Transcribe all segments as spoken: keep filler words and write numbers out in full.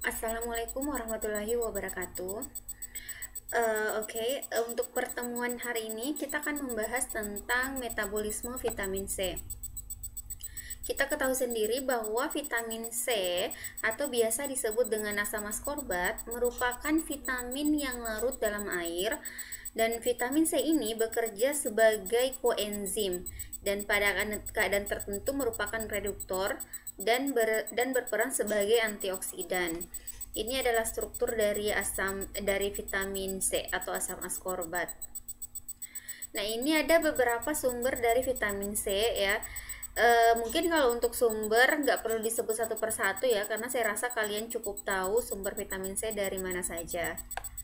Assalamualaikum warahmatullahi wabarakatuh. Eh, Oke, eh, untuk pertemuan hari ini kita akan membahas tentang metabolisme vitamin C. Kita ketahui sendiri bahwa vitamin C atau biasa disebut dengan asam askorbat merupakan vitamin yang larut dalam air, dan vitamin C ini bekerja sebagai koenzim dan pada keadaan tertentu merupakan reduktor dan ber, dan berperan sebagai antioksidan. Ini adalah struktur dari asam dari vitamin C atau asam askorbat. Nah, ini ada beberapa sumber dari vitamin C ya. E, mungkin kalau untuk sumber nggak perlu disebut satu persatu ya, karena saya rasa kalian cukup tahu sumber vitamin C dari mana saja.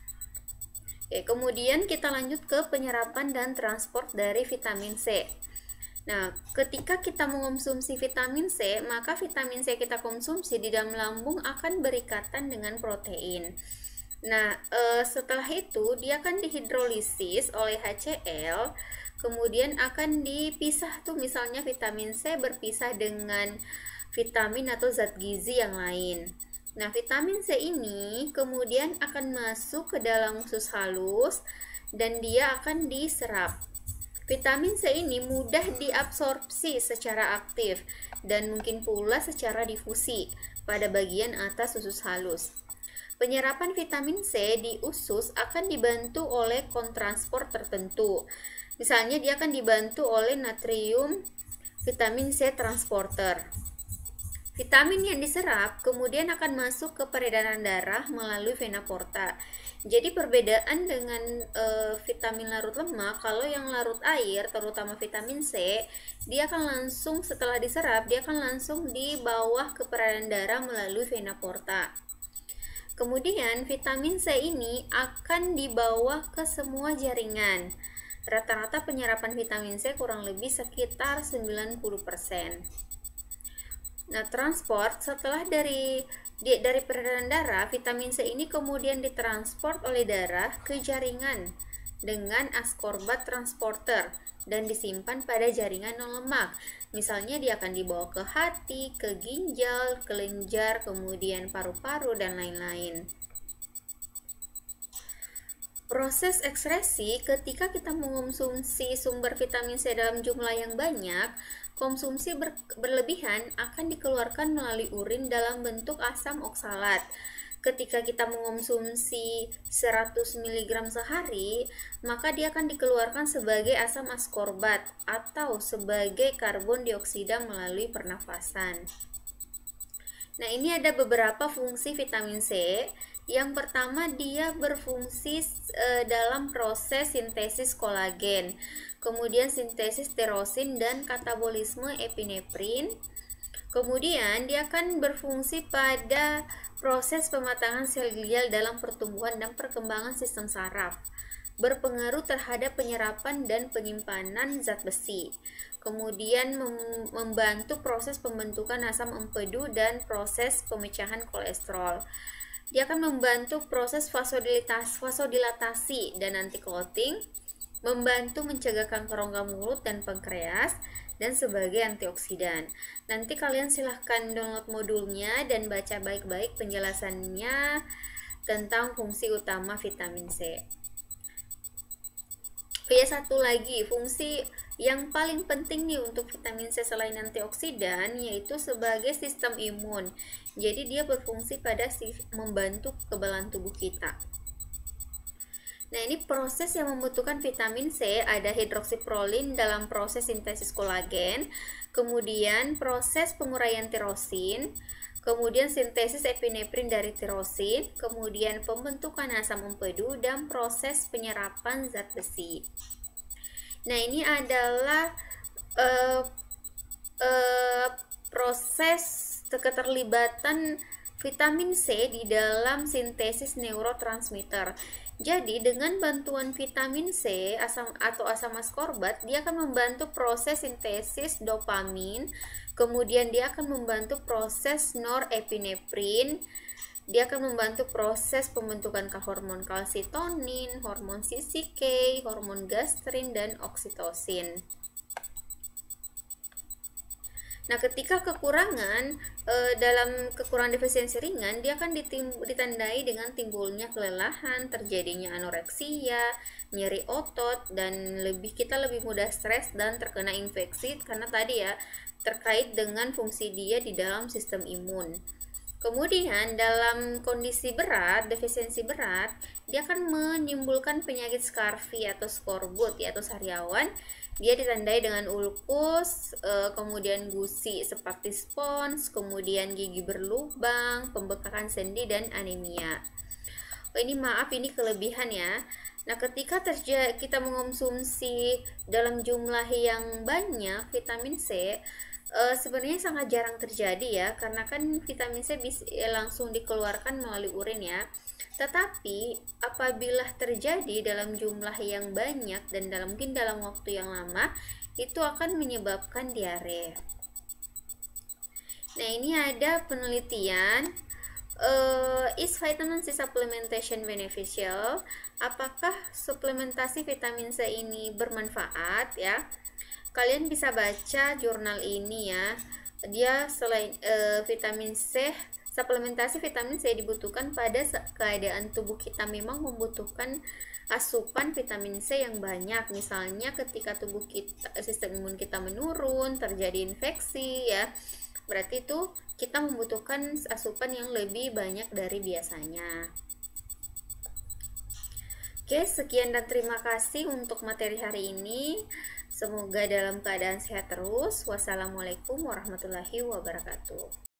Oke, kemudian kita lanjut ke penyerapan dan transport dari vitamin C. Nah, ketika kita mengonsumsi vitamin C, maka vitamin C kita konsumsi di dalam lambung akan berikatan dengan protein. Nah, e, setelah itu dia akan dihidrolisis oleh H C l, kemudian akan dipisah tuh, misalnya vitamin C berpisah dengan vitamin atau zat gizi yang lain. Nah, vitamin C ini kemudian akan masuk ke dalam usus halus dan dia akan diserap. Vitamin C ini mudah diabsorpsi secara aktif dan mungkin pula secara difusi pada bagian atas usus halus. Penyerapan vitamin C di usus akan dibantu oleh kontransport tertentu. Misalnya dia akan dibantu oleh natrium vitamin C transporter. Vitamin yang diserap kemudian akan masuk ke peredaran darah melalui vena porta. Jadi perbedaan dengan e, vitamin larut lemak, kalau yang larut air terutama vitamin C, dia akan langsung setelah diserap dia akan langsung di bawah ke peredaran darah melalui vena porta. Kemudian vitamin C ini akan dibawa ke semua jaringan. Rata-rata penyerapan vitamin C kurang lebih sekitar sembilan puluh persen. Nah, transport setelah dari di, dari peredaran darah, vitamin C ini kemudian ditransport oleh darah ke jaringan dengan askorbat transporter dan disimpan pada jaringan non lemak. Misalnya dia akan dibawa ke hati, ke ginjal, kelenjar, kemudian paru-paru dan lain-lain. Proses ekskresi ketika kita mengonsumsi sumber vitamin C dalam jumlah yang banyak, konsumsi ber, berlebihan akan dikeluarkan melalui urin dalam bentuk asam oksalat. Ketika kita mengonsumsi seratus miligram sehari, maka dia akan dikeluarkan sebagai asam askorbat atau sebagai karbon dioksida melalui pernafasan. Nah, ini ada beberapa fungsi vitamin C. Yang pertama, dia berfungsi e, dalam proses sintesis kolagen, kemudian sintesis tirosin dan katabolisme epinefrin. Kemudian dia akan berfungsi pada proses pematangan sel glial dalam pertumbuhan dan perkembangan sistem saraf, berpengaruh terhadap penyerapan dan penyimpanan zat besi. Kemudian mem- membantu proses pembentukan asam empedu dan proses pemecahan kolesterol. Dia akan membantu proses vasodilatasi, vasodilatasi dan anti-clotting, membantu mencegah kanker rongga mulut dan pankreas, dan sebagai antioksidan. Nanti kalian silahkan download modulnya dan baca baik-baik penjelasannya tentang fungsi utama vitamin C. Ya, satu lagi fungsi yang paling penting nih untuk vitamin C selain antioksidan, yaitu sebagai sistem imun. Jadi dia berfungsi pada membantu kekebalan tubuh kita. Nah, ini proses yang membutuhkan vitamin C, ada hidroksiprolin dalam proses sintesis kolagen, kemudian proses penguraian tirosin, kemudian sintesis epinefrin dari tirosin, kemudian pembentukan asam empedu, dan proses penyerapan zat besi. Nah, ini adalah uh, uh, proses keterlibatan vitamin C di dalam sintesis neurotransmitter. Jadi, dengan bantuan vitamin C asam atau asam askorbat, dia akan membantu proses sintesis dopamin, kemudian dia akan membantu proses norepinefrin, dia akan membantu proses pembentukan hormon kalsitonin, hormon C C K, hormon gastrin, dan oksitosin. Nah, ketika kekurangan e, dalam kekurangan defisiensi ringan, dia akan ditim, ditandai dengan timbulnya kelelahan, terjadinya anoreksia, nyeri otot, dan lebih kita lebih mudah stres dan terkena infeksi karena tadi ya terkait dengan fungsi dia di dalam sistem imun. Kemudian dalam kondisi berat, defisiensi berat, dia akan menimbulkan penyakit Scurvy atau skorbut ya, atau sariawan. Dia ditandai dengan ulkus, e, kemudian gusi seperti spons, kemudian gigi berlubang, pembekakan sendi, dan anemia. Oh, ini maaf, ini kelebihan ya. Nah, ketika terjadi kita mengonsumsi dalam jumlah yang banyak vitamin C, e, sebenarnya sangat jarang terjadi ya, karena kan vitamin C bisa langsung dikeluarkan melalui urin ya. Tetapi apabila terjadi dalam jumlah yang banyak dan dalam mungkin dalam waktu yang lama, itu akan menyebabkan diare. Nah, ini ada penelitian, uh, is vitamin C supplementation beneficial? Apakah suplementasi vitamin C ini bermanfaat ya? Kalian bisa baca jurnal ini ya. Dia selain uh, vitamin C, suplementasi vitamin C dibutuhkan pada keadaan tubuh kita memang membutuhkan asupan vitamin C yang banyak. Misalnya ketika tubuh kita, sistem imun kita menurun, terjadi infeksi ya, berarti itu kita membutuhkan asupan yang lebih banyak dari biasanya. Oke, sekian dan terima kasih untuk materi hari ini. Semoga dalam keadaan sehat terus. Wassalamualaikum warahmatullahi wabarakatuh.